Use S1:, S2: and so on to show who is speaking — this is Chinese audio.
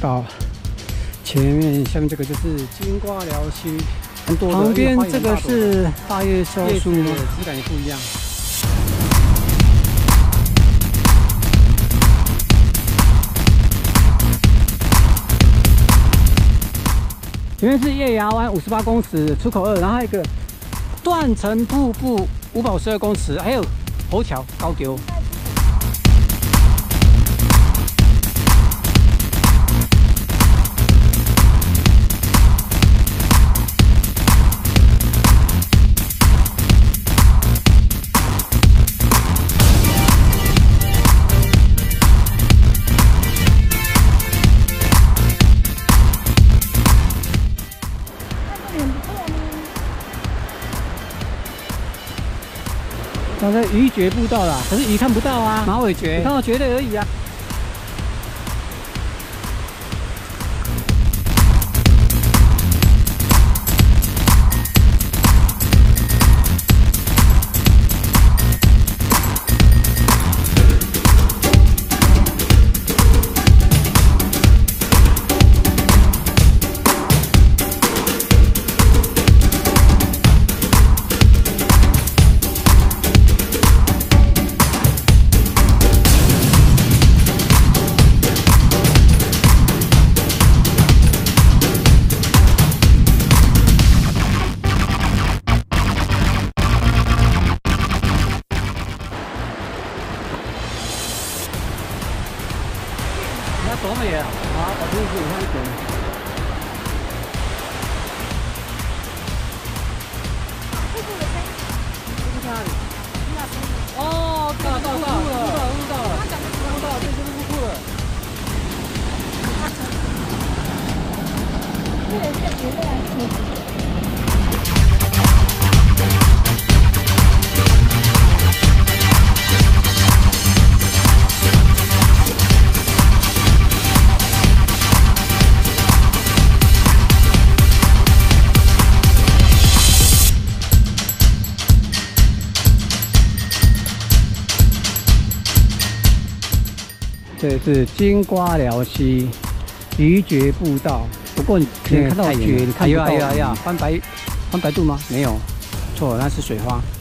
S1: 到前面，下面这个就是金瓜寮溪，很多的。旁边这个是大叶松树，质感也不一样。前面是叶牙湾58公尺，出口2，然后还有一个断层瀑布552公尺，还有虹桥高丢。 刚才鱼蕨步道啦，可是鱼看不到啊，马尾蕨，看到蕨类而已啊。走美了，好，把这个给看一点。瀑布的声音，瀑布在哪里？哦，到了，这就是瀑布了。这也是绝对安全。 这是金瓜寮溪鱼蕨步道，不过你可以看到蕨，你看不到。翻白度吗？没有，错，那是水花。